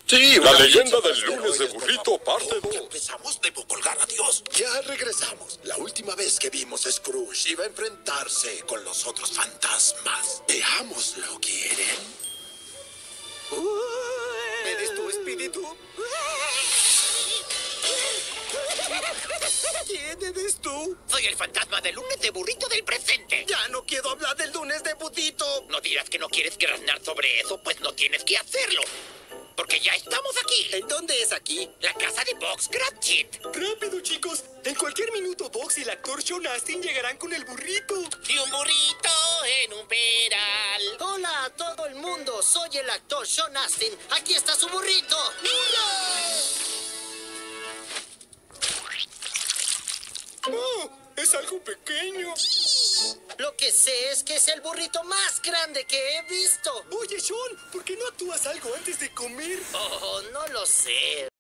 Sí, La una leyenda pizza del lunes de burrito, parte 2. Empezamos, debo colgar, adiós. Ya regresamos. La última vez que vimos a Scrooge iba a enfrentarse con los otros fantasmas. Veámoslo, ¿quieren? ¿Eres tú, espíritu? ¿Quién eres tú? Soy el fantasma del lunes de burrito del presente. Ya no quiero hablar del lunes de Budito. No dirás que no quieres graznar sobre eso, pues no tienes que hacerlo. Porque ya estamos aquí. ¿En dónde es aquí? La casa de Box Cratchit. Rápido, chicos. En cualquier minuto, Box y el actor Sean Astin llegarán con el burrito. Y un burrito en un peral. Hola a todo el mundo, soy el actor Sean Astin. Aquí está su burrito. ¡Oh! Es algo pequeño. Lo que sé es que es el burrito más grande que he visto. Oye, Sean, ¿por qué no actúas algo antes de comer? Oh, no lo sé.